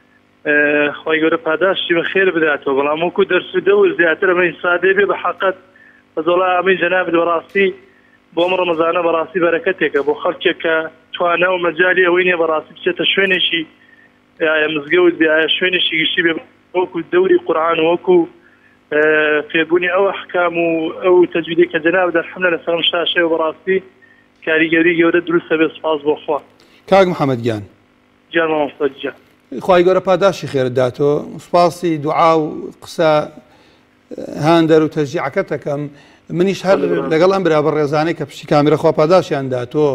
خوي يقول هذا شيء بخير بذاته بلام ممكن درس دور زيادة من استفادي به بحقت فزولا من جنابت براسي بۆم ڕەمەزانە بەڕاستی بەرەکەتێکە بۆ خەڵکێکە توانە و مەجای ئەوەی بەڕاستی بچێتە شوێنێکی ئایا مزگەوت بێ ئایا شوێنێکی گشتی بێ وەکو دەوری قورئان وەکو فێربوونی ئەو ئەحکام و ئەو تەجویدی کە جەناب دەرحەمە لەسەرم شاشەیە و بەڕاستی کاریگەری گەورە دروستە بێ سپاس بۆ خوا کاک محەممەد گیان گیان مامۆستا گیان خوای گەورە پاداشی خێرت داتۆ سپاسی دوعا و قسە هاندەر و تەشجیعەکەت دەکەم منیش هەر لەگەڵ ئەم برا بەڕێزانەی کە پشتی کامێرە خواپاداشیان داتۆ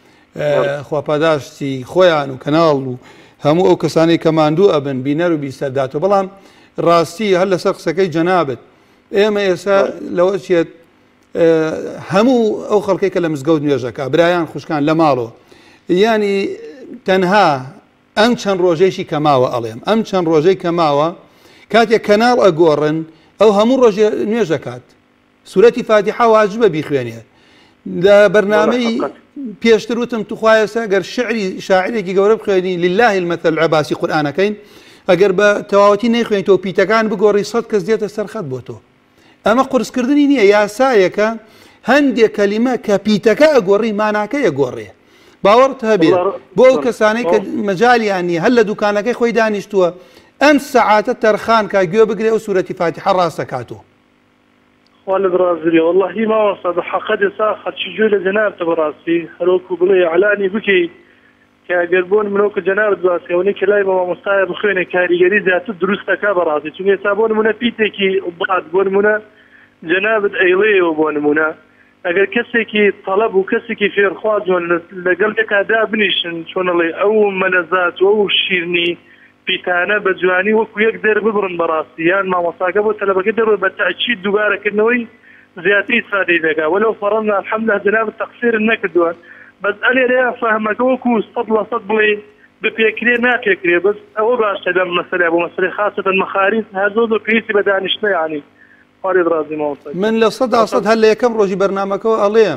خواپاداشتی خۆیان و کەناڵ و هەموو ئەو کەسانەی کە ماندوو ئەبن بینەر و بیسەر داتۆ بەڵام ڕاستی هەر لەسەر قسەکەی جەنابەت ئێمە ئێستا لەوە چێت هەموو ئەو خەڵکەی کە لە مزگەوت نوێژەکە برایان خوشکان لە ماڵەوە یانی تەنها ئەم چەند ڕۆژێشی کەماوە ئەڵێم ئەم چەند ڕۆژەی کەماوە کاتێک کەناڵ ئەگۆڕن ئەو هەموو ڕۆژێ نوێژەکات سورەتی فاتحە واجبە بیخوێنێ لە بەرنامەی پێشتر وتم توخوایەسە گەر شعری شاعرێکی گەورە بخوێنی لله المەثل العباسی قورئانەکەین ئەگەر بە تەواوەتی نەیخوێنیتەوە پیتەکان بگۆڕی 100 کەس دێتە سەرخەت بۆ تۆ ئەمە قورسکردنی نییە یاسایەکە هەندێک کەلیمە کە پیتەکە ئەگۆڕی ماناکەی ئەگۆڕێ باوەڕت هەبێت بۆ ئەو کەسانەی کە مەجالیان نیە هەر لە دوکانەکەی خۆی دانیشتووە ئەم سەعاتە تەرخان کا گوێ بگرێ ئەو سورەتی فاتحە ڕاستەکاتەوە خالد رازي والله ما وصل حقد ساخر شجول جناب براسي هلوكو بلي اعلاني بكي كقربون منوك جناب براسي ونيك لاي ما مستعب خينه كاريغري ذات دروستا كبراسي تشي سابون منا بيتكي وبعد بون منا جناب ايلي وبون منا اگر كسكي طلب وكسكي في رخواز لقلبك اداء بنيشن شلون الله او منزات او شيرني پیتانە بە جوانی وەکو یەک دەر ببڕن بەڕاستی یان مامۆستاکە بۆ تەلەبەکە دەڕۆ بە تەعکید دووبارەکردنەوەی زیاتر ئیسفادەی دەکا وەلەو فەڕەمنا الحەمدولله جەنابەت تەقسیرن نەکردووە بەس ئەلێرەیە فەهمەکە وەکو 100% بڵێ بپێکرێ ناپێکرێ بەس ئەوە باشتە لەم مەسەلە بۆ مەسەلەی خاصەتەن مەخارج هەر زۆر پێویستی بە دانیشتنە یعنی خالد رازی مامۆستا من لە 100% هەر لە یەکەم ڕۆژی بەرنامەکەەوە ئەڵێم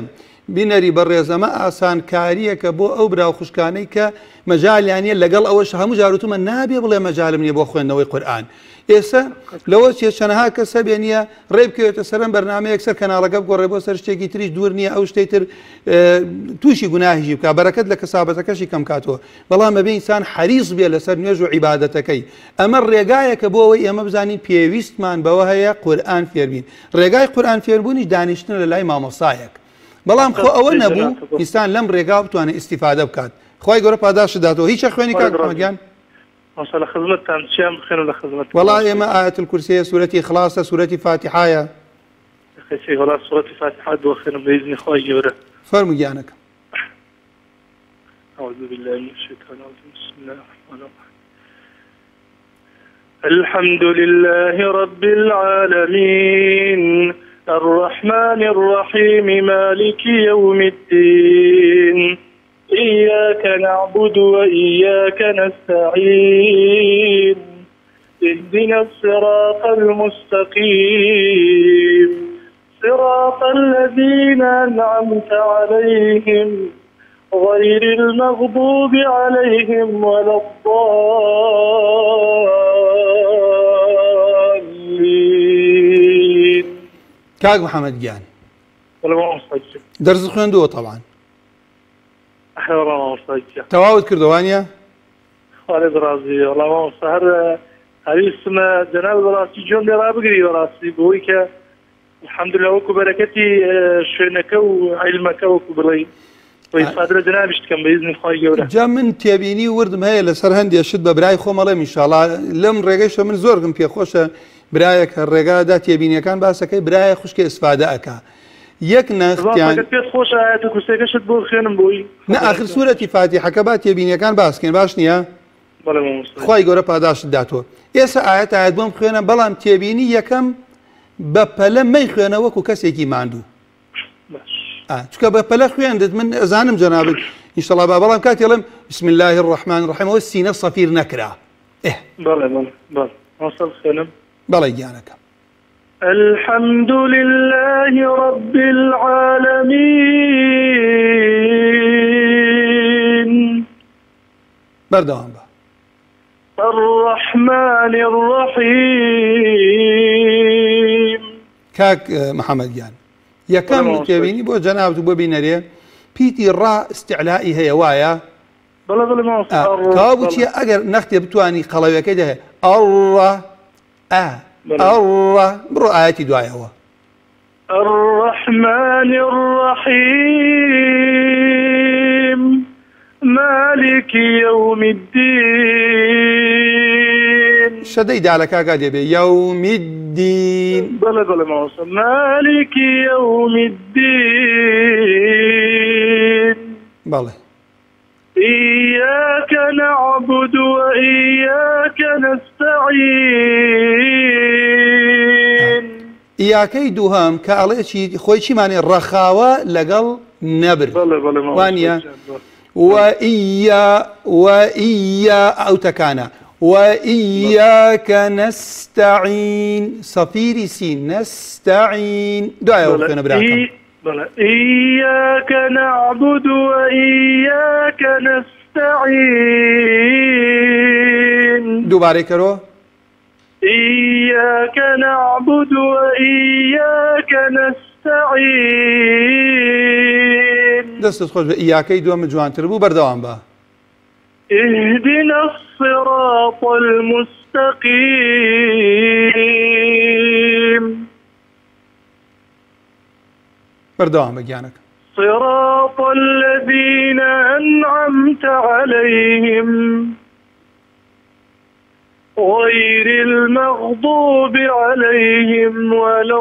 بینەری بەڕێزەمە ئاسانکاریەکە بۆ ئەو برا و خوشکانەی کە مەجالیانە لەگەڵ ئەوەش هەموو جاروتمە نابێ بڵێ مەجالم نییە بۆ خوێندنەوەی قورئان. ئێستا لەوە چێشەنەها کەسە بێنیە ڕێ بکەوێتە سەرم بەرنامەیەک سەر کەناڵەکە بگۆڕێ بۆ سەر شتێکی تریش دوور نییە ئەو شتەی تر تووشی گوناهیژی بکە بەرەکەت لە کەسابەتەکەشی کەم کاتەوە. بەڵام ئەبێ ئینسان حەریص بێ لەسەر نوێژ و عیبادەتەکەی. ئەمە ڕێگایەکە بۆ ئەوەی ئێمە بزانین پێویستمان بەوە هەیە قورئان فێربین. ڕێگای قورئان فێربوونیش دانیشتن لە لای مامۆستایەک. بەڵام خۆ ئەوە نەبوو ئینسان لەم ڕێگا بتوانێت ئیستیفادە بکات. خوای گەورە پاداشت داتەوە. هیچ خوێنی کاک محەممەدگیان؟ ماشاءالله خدمتتان چیان بخێنم لە خدمت. والله ئێمە ئاەت الکورسیە سوورەتی خلاصە سوورەتی فاتحایە. والله سوورەتی فاتحە دۆخێنم بإذن خوای گەورە. فەرموو گیانەکەم. أعوذ بالله من الشيطان الرجيم بسم الله الرحمن الرحيم الحمد لله رب العالمين الرحمن الرحيم مالك يوم الدين إياك نعبد وإياك نستعين اهدنا الصراط المستقيم صراط الذين أنعمت عليهم غير المغضوب عليهم ولا الضالين. كاك محمد جان والله ما مصدق درس خوێندووە طبعا أحيانا ما مصدق تواوت کردوانە خالد رازي والله ما مصدق هذه السنة جناب راسي جون رابقري راسي بويك الحمد لله وكو بركتي شوينك وعلمك وكو بلي ويصادر جنابش كم بإذن الله جورا جا من تێبینی وردم هەیە لەسەر هەندێک شت بە برای خۆمەڵێم ئینشاڵڵا لەم ڕێگەیشە من زۆرگم پێخۆشە برایەک هەر ڕێگادا تێبینیەکان باسەکەی برایە خوشکە ئیسفادە ئەکا یەک نەختیان پێت خۆش ئاەت کورسەکەشت بۆ خوێنم بۆی نە ئاخر سوورەتی فاتیحەکە با تێبینیەکان باسکەین باش نییە خوای گەورە پاداشت داتەوە. ئێستا ئاەت بۆم خوێنە بەڵام تێبینی یەکەم بە پەلە مەی خوێنە وەکو کەسێکی ماندوو چکە بە پەلە خوێندت من ئەزانم جەنابەت ئینشەڵڵا با بەڵام کاتێڵم بسم الله الرحمن الرحیم ئەوە سینە سەفیر نەکرا. بەڵێ گیانەکەم. الحمد لله رب العالمين بەردەوام بە. الرحمن الرحيم. کاک محەممەد گیان یەکەم تێبینی بۆ جەنابەت و بۆ بینەرێ پیتی ڕا استیعلائی هەیە وایە کاوا بچیە ئەگەر نەختێ بتوانی قەڵەوەکەی دەهەیە ئەڕە ئەڕە بڕۆ ئاەتی دوایەوە. الرحمن الرحيم مالك يوم الدين. شەدەی دالەکاکا دەبێ یەومی الدین. بەڵێ ماوەسە مالك يوم الدين. بەڵێ. إياك نعبد وإياك نستعين. ئیاکەی دووهەم کە ئەڵێکی خۆی چیمانێ ڕەخاوە لەگەڵ نەبر وانە وئیا ئەو تەکانە وإياك نستعين صفيري سين نستعين دعاء وقتنا براكم إياك نعبد وإياك نستعين. دوباره كرو إياك نعبد وإياك نستعين. دستت خوش إياك يدوم جوان تربو بردوان با. اهدنا الصراط المستقيم. بردوام بجانك. صراط الذين أنعمت عليهم غير المغضوب عليهم ولا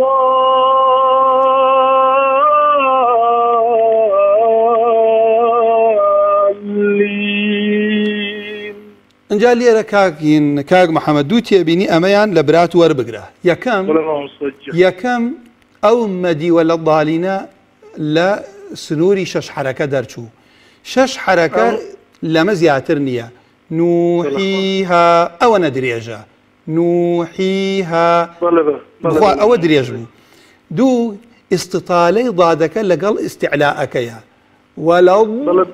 الضالين. انجا ليرة كاك محمد دو تيبيني أميان لبرات وربقرة يكم أو مدي ولا الضالين لا سنوري شش حركة درشو شش حركة لما زياترنية نوحيها أو ندريجة نوحيها أو دريجو دو استطالەی ضادەکە لەگەڵ ئیستیعلاءەکەیە وەلەض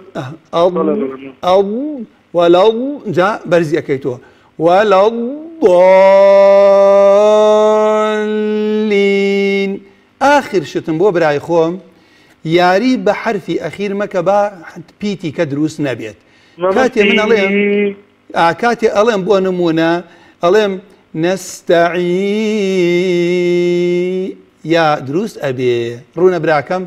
وەلەض جا بەرزی ئەەکەیتەوە وەلەضالین. ئاخر شتم بۆ برای خۆم یاری بە حرفی ئەخیر مەکە بە پیتی کە دروست نەبێت. کاتێ من ئەڵێم کاتێ ئەڵێم بۆ نمونە ئەڵێم نەستەعین یا دروست ئەبێ ڕوونە براکەم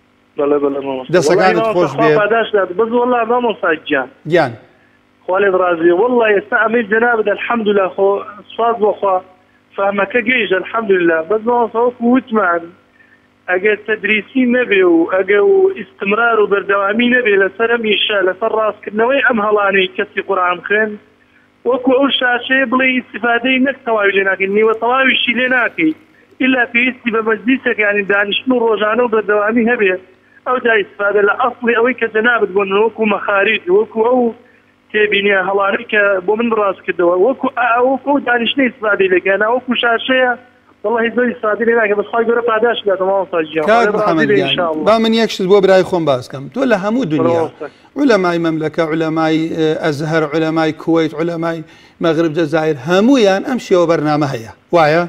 دەسەکانت خۆش بێ بەز وەڵڵا مامۆستا گیان خوا لێت ڕازیە وەڵڵا ئێستا ئەمەی جەنابەت الحەمدوللا خۆ سوپاس بۆخوا فەهمەکە گەیشت الحەمدوللا بەس مامۆستا وەکو وتمان ئەگەر تەدریسی نەبێ و ئەگە و ئیستمرار و بەردەوامی نەبێ لەسەر ئەمیشە لەسەر ڕاستکردنەوەی ئەم هەڵانەی کەسی قورئان خوێن وەکو ئەو شاشەیە بڵێ ئیستیفادەی نەک تەواوی لێ ناکەین نیوە تەواویشی لێ ناکەی ئیلا پێویستی بە مەجلیسێک یانی دانیشتن و ڕۆژانە و بەردەوامی هەبێ ئەو جا ئیستیفادە لە ئەسڵی ئەوەی کە جەنابەت بۆن وەکو مەخارج وەکو ئەو تێبینیە هەڵانەی کە بۆ من ڕاست کردەوە وەکو ئەو دانیشتنی ئیستیفادەی لێکەنا وەکو شاشەیە والله زۆر ئیستیفادەی لێ ناکەم بەس خوای گەورە پاداش بداتەوە مامۆستا گیان. کاک محەممەد گیان با من یەک شت بۆ برای خۆم باس بکەم تۆ لە هەموو دنیا علەمای مەملەکە علەمای ئەزهەر علەمای کوێیت علەمای مەغرب جەزایر هەموویان ئەم شێوە بەرنامە هەیە وایە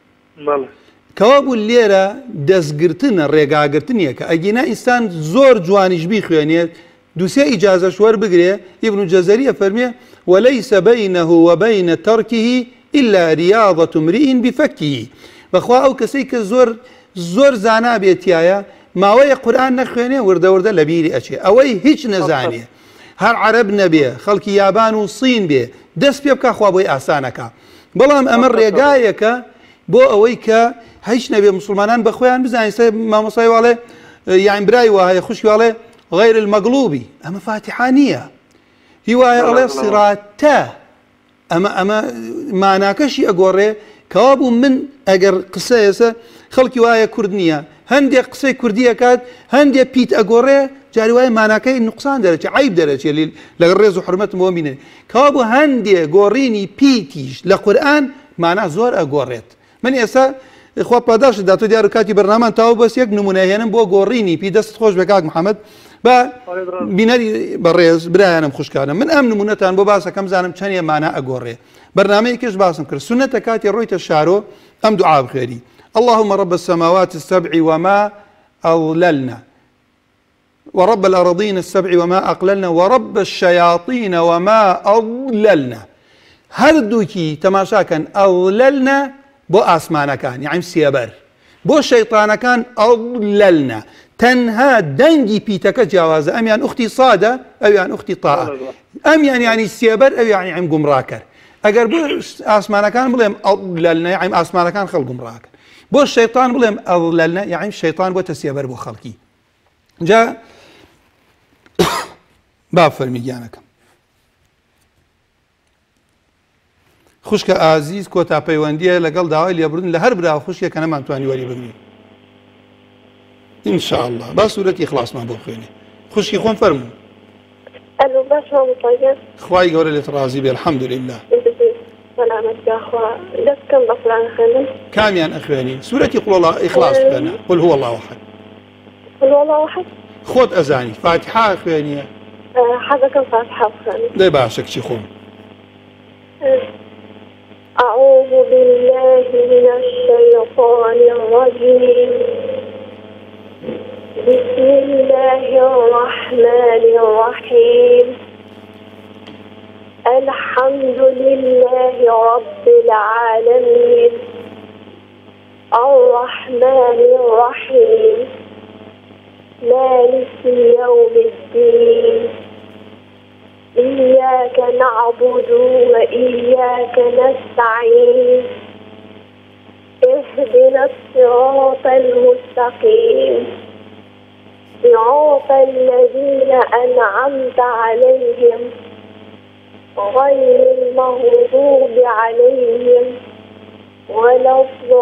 کەوا بوو لێرە دەستگرتنە ڕێگاگرتنیە کە ئەگینا ئینسان زۆر جوانیش بیخوێنێت دووسێ ئیجازەش وەربگرێ ئیبن جەزەریە فەرمێ وەلەیسە بەینەه وبەینە تەرکیه إلا رياضة امرئ بفكه. بەخوا ئەو کەسەی کە زۆر زانا بێتایە ماوەیە قورئان نەخوێنێ وردە وردە لە بیری ئەچێ ئەوەی هیچ نەزانێ هەر عەرەب نەبێ خەڵکی یابان و سین بێ دەست پێ بکە خوا بۆی ئاسانەکە. بەڵام ئەمە ڕێگایەکە بۆ ئەوەی کە هیچ نەبێ مسلمانان بەخۆیان بزانین مامۆستای واڵێ یان برای وایە خوشکی واڵێ غەیر المەغلوبی ئەمە فاتحە نییە هیوایە ئەڵێ سیراتە ئەمە ماناکەشی ئەگۆڕێ کەوا بوو من ئەگەر قسەیەسە خەڵکی وایە کورد نییە هەندێک قسەی کوردی ئەکات هەندێک پیت ئەگۆڕێ جاری وایە ماناکەی نوقسان دەرەچێت عیب دەرەچێت لەگەڵ ڕێز و حرمەتم بۆ بینێ کەوا بوو هەندێک گۆڕینی پیتیش لە قورئان مانا زۆر ئەگۆڕێت. من ئێستا خوا پاداشت داتۆ دیار و کاتی بەرنامەمان تاو بەس یەک نمونە هێنم بۆ گۆڕینی پی دەست خۆش بە کاک محەممەد بە بینەری بەڕێز برایانم خوشکانم من ئەم نمونەتان بۆ باسەکەم زانم چەندێ مانا ئەگۆڕێ بەرنامەیەکیش باسم کرد سنەتە کاتی ڕۆیتە شارۆ ئەم دوعا بخوێری اللهم رب السماوات السبع وما أضللنا ورب الأراضين السبع وما أقللنا ورب الشياطين وما أضللنا هەردووکی تەماشاکەن ئەضللنا بۆ ئاسمانەکان یعنی سێبەر بۆ شەیطانەکان ئەضللنا تەنها دەنگی پیتەکە جیاوازە ئەمیان ئوختی سادە ئەویان ئوختی تاء ئەمیان یعنی سێبەر ئەویان یعنی گومڕاکەر ئەگەر بۆ ئاسمانەکان بڵێم ئەضللنا یعنی ئاسمانەکان خەڵک گومڕاکەن بۆ شەیطان بڵێم ئەضللنا یعنی شەیطان بۆتە سێبەر بۆ خەڵکی. جا با فەرمی گیانەکەم خوشکە ئازیز کۆتا پەیوەندیە لەگەڵ داوای لێبوردن لە هەر برا خوشکێک کە نەمانتوانی وەری بگرین ئینشاءالله با سوورەتی ئیخلاسمان بۆ خوێنێ خوشکی خۆم فەرموو ئەلو باش مامۆستاگیان خوای گەورە لێت ڕازی بێ الحەمدولله سەلامەتیا خوا دەستکەم بە قورئان خوێنن کامیان ئەخوێنی سوورەتی قوڵ ئیخلاس بکەنە قل هو الله أحد قل هو الله أحد خۆت ئەزانی فاتحە خوێنیە حەزەکەم فاتحە بخوێنم دەی باشە کچی خۆم أعوذ بالله من الشيطان الرجيم بسم الله الرحمن الرحيم الحمد لله رب العالمين الرحمن الرحيم مالك يوم الدين إياك نعبد وإياك نستعين اهدنا الصراط المستقيم صراط الذين أنعمت عليهم غير المغضوب عليهم ولا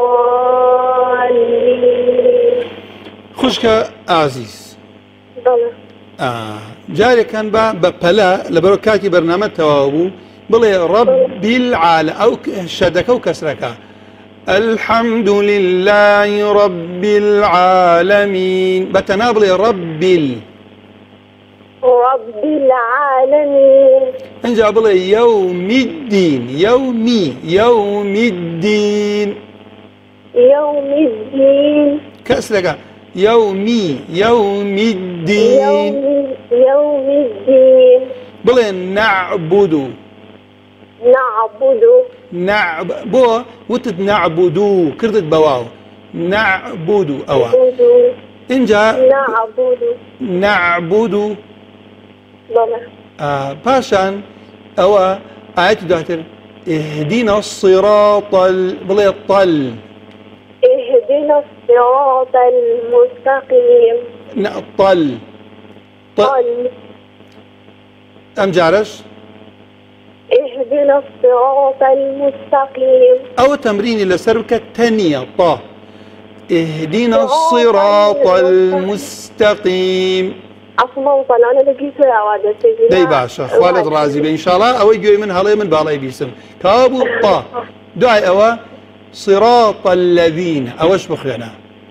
الضالين. خوشکە ئازیز بەڵێ جارێکان بە پەلا لەبەرەوە کاتی بەرنامە تەواو بوو بڵێ ڕەبی العالەمین ئەو شەدەکە و کەسرەکە الحمد لله رب العالمين. بتنابل رب العالمين. انجا بلي يوم الدين. يوم الدين. يوم الدين. كسلك يوم الدين. يوم الدين. بلي نعبد. بو وتد نعبدو كردت بواو نعبدو أوا إنجا نعبدو باشان أوا آيات داتر اهدنا الصراط بلي الطل. اهدنا الصراط المستقيم. طل أم جارش اهدنا الصراط المستقيم. أو تمرين إلى سربك تانية طه اهدنا الصراط المستقيم. أصلا أنا لقيته يا واد سيدي. داي باشا خالد رازي إن شاء الله أو يجي من هلاي من بالي بيسم كابو طه دعي أوا صراط الذين أوش بخينا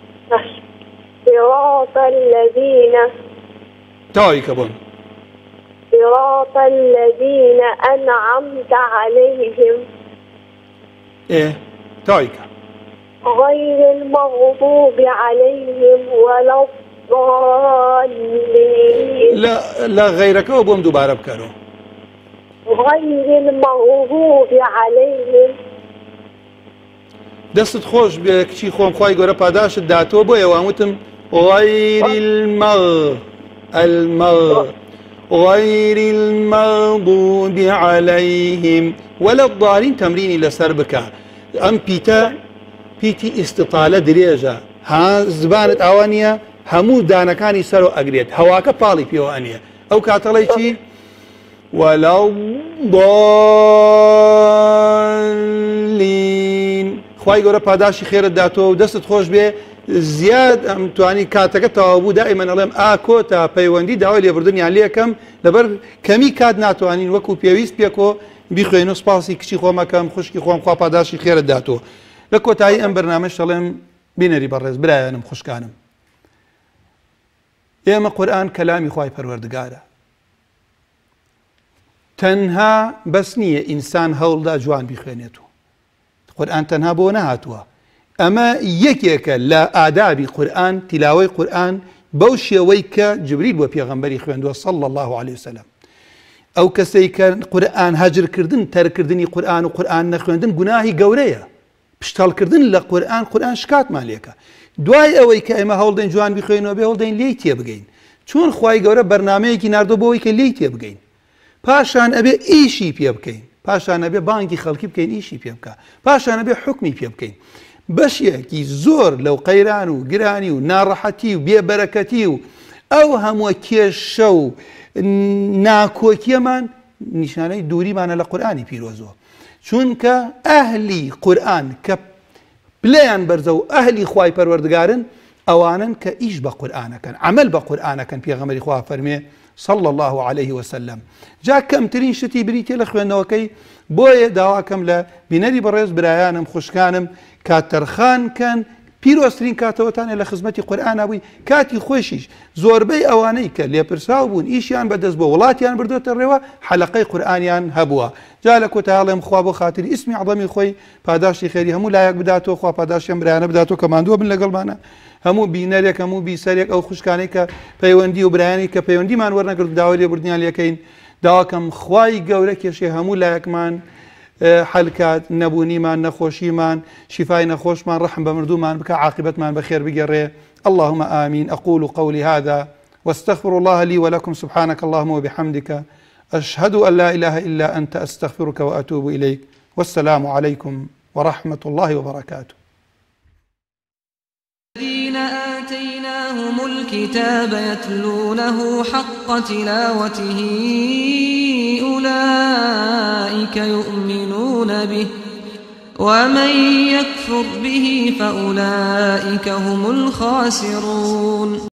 صراط الذين تاي كبون صراط الذين أنعمت عليهم. إيه تايكا غير المغضوب عليهم ولا الضالين. لا غيرك وبوم دوباره بكرو. غير المغضوب عليهم. دست خوش بكشي خوم خواي قرا پاداش داتو بو يوامتم غير غير المغضوب عليهم ولا الضالين. تمرين لسربك ام بيتي استطالة دريجة ها زبانة اوانية همو دانكاني سرو اقريت هواك بالي بيوانية او كاتليشي ولا الضالين. خواهي قرأ پاداشي خير الداتو ودست خوش بيه زياد ام تواني كاتك توابو دائما الام اكو تا پيوندي داوي لبردن يعني ليكم لبر كمي كاد ناتوانين وكو بيويست بيكو بيخوينو سپاسي كشي خوما كم خوشكي خوام خوا پاداشي خير الداتو لكو تاي ام برنامج شلم بينري برز برايانم خوشكانم. ايما قرآن كلامي خواهي پروردگاره تنها بس نیه انسان هەوڵدا جوان بیخوێنێتەوە. قورئان تەنها بۆ نەهاتووە. ئەمە یەکێکە لە ئادابی قورئان تیلاوەی قورئان بەو شێوەی کە جبریل بۆ پێغەمبەری خوێندووە صلی الله عليه وسلم. ئەو کەسەی کە قورئان هەجرکردن تەرکردنی قورئان و قورئان نەخوێندن گوناهی گەورەیە. پشتەڵکردن لە قورئان شکاتمان لێکە. دوای ئەوەی کە ئێمە هەوڵ دەین جوان بیخوێنەوە بێ هەوڵ دەین لێی تێبگەین. چۆن خوای گەورە بەرنامەیەکی ناردۆ بۆ ئەوەی کە لێی تێبگەین. پاشان ئەبێ ئیشی پێ بکەین. پاشان ئەبێ بانگی خەڵکی بکەین ئیشی پێ بکە. پاشان ئەبێ حکمی پێ بکەین. بەشێکی زۆر لەو قەیران و گرانی و ناڕەحەتی و بێبەرەکەتی و ئەو هەموو کێشە و ناکۆکیەمان نیشانەی دووریمانە لە قورئانی پیرۆزەوە. چونکە ئەهلی قورئان کە پلەیان بەرزە و ئەهلی خوای پەروەردگارن ئەوانن کە ئیش بە قورئانەکەن عەمەل بە قورئانەکەن. پێغەمبەری خوا فەرمێ صلى الله عليه وسلم جا کەمترین شتی بریتێ لە خوێندنەوەکەی. بۆیە داواکەم لە بینەری بەڕێز برایانم خوشکانم کاتەرخانکەن پیرۆسترین کاتەوەتانە لە خزمەتی قورئانە بووی. کاتی خۆشیش زۆربەی ئەوانەی کە لێپرساو بوون ئیشیان بەدەست بۆ وڵاتیان بردوتە ڕێوە حەلەقەی قورئانیان هەبووە. جا لە کۆتاییڵێم خوا بۆ خاتری ئیسمی عەظەمی خۆی پاداشتی خێری هەموو لایەک بداتەوە. خوا پاداشتیان برایانە بداتەوە کە ماندووە بن لەگەڵمانە. هەموو بینەرێک هەموو بیسەرێک ئەو خوشکانەی کە پەیوەندی و برایانی کە پەیوەندیمان وەرنەگرت داوای لێبوردنیان لەکەین. داواکەم خوای گەورە کێشێ هەموو لایەکمان حەلکات نەبوونیمان نەخۆشیمان شیفای نەخۆشمان ڕەحم بە مردوومان بکە عاقبەتمان بەخێر بگەڕێ. اللهم آمين. أقول قولي هذا واستغفر الله لي ولكم سبحانك اللهم وبحمدك أشهد أن لا إله إلا أنت أستغفرك وأتوب إليك والسلام عليكم ورحمة الله وبركاته. الذين آتيناهم الكتاب يتلونه حق تلاوته أولئك يؤمنون به ومن يكفر به فأولئك هم الخاسرون.